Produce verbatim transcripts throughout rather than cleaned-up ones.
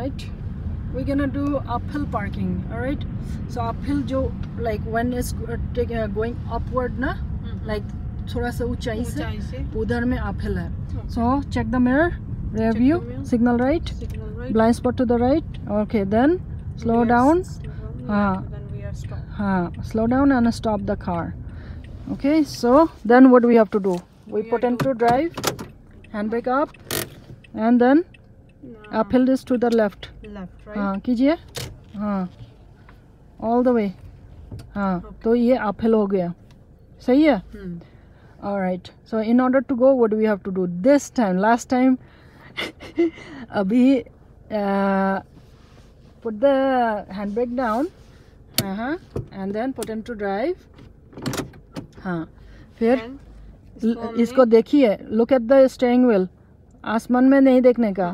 right, we're gonna do uphill parking. All right, so uphill जो like when is uh, going upward ना, mm-hmm. like थोड़ा सा ऊंचाई से उधर में uphill है. Okay. So check the mirror, rear view, signal right, signal right, blind spot to the right. Okay, then slow down. हाँ, हाँ, slow down and stop the car. Okay, so then what do we have to do? We, we put into drive, handbrake up, and then no. uphill is to the left. Left, right? हाँ, कीजिए. हाँ, all the way. हाँ, okay. तो ये uphill हो गया. सही है? Hmm. All right. So in order to go, what do we have to do? This time, last time, अभी uh, put the handbrake down. Uh-huh, and then put into drive. हाँ, फिर इसको, इसको देखिए. Look at the steering wheel. आसमान में नहीं देखने का.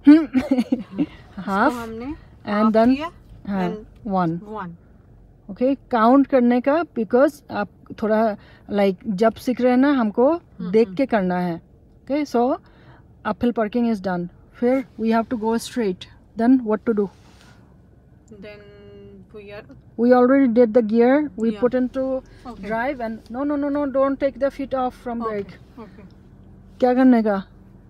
Half and then हाँ, one. One. Okay, count करने का, because आप थोड़ा like जब सीख रहे हैं ना, हमको देख के करना है. Okay, so uphill parking is done. फिर we have to go straight. Then what to do? Then we are. We already did the gear. We yeah. put into okay. drive and no no no no don't take the feet off from okay. brake. Okay. क्या करने का?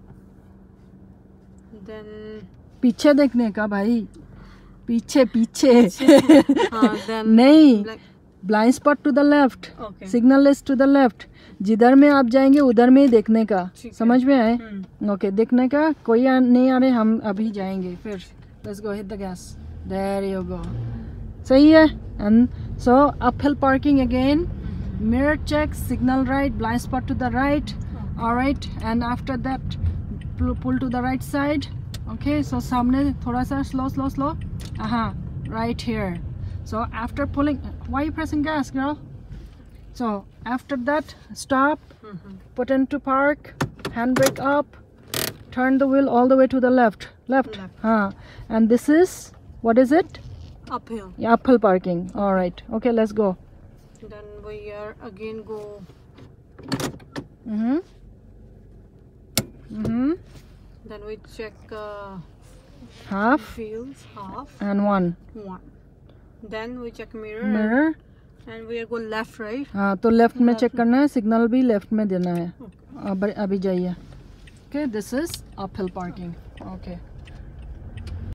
Then पीछे देखने का भाई. पीछे पीछे. हाँ, then नहीं. like... Blind spot to the left. Okay. Signal is to the left. जिधर में आप जाएंगे उधर में ही देखने का. समझ में आए? ओके, देखने का. कोई नहीं आ रहे, हम अभी जाएंगे. फिर let's go, hit the gas. There you go. सही है. And so uphill parking again. Mm-hmm. Mirror check, signal right, blind spot to the right. Okay. All right, and after that pull, pull to the right side. Okay, so सामने थोड़ा सा slow slow slow. Aha, right here. So after pulling, why are you pressing gas, girl? So after that, stop, mm-hmm. put into park, handbrake up, turn the wheel all the way to the left. Left. left. Huh. And this is, what is it? Uphill. Yeah, uphill parking. All right. Okay, let's go. Then we are again go. Mm-hmm. Mm-hmm. Then we check uh, half. Wheels, half. And one. One. Then we check mirror. Mirror. And we are go left, right? हाँ, तो left में check करना है. Signal भी left में देना है. अब अभी जाइए. Okay, this is uphill parking. Okay.